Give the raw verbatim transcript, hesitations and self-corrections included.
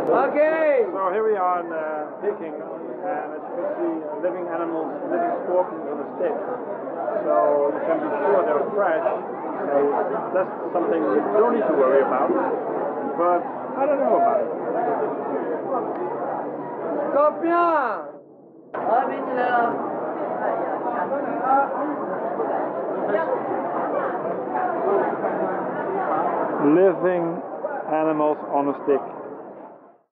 Okay. So here we are in uh, Peking, and as you can see, uh, living animals, living scorpions on a stick. So you can be sure they're fresh. So that's something you don't need to worry about. But I don't know about it. Scorpion. Living animals on a stick.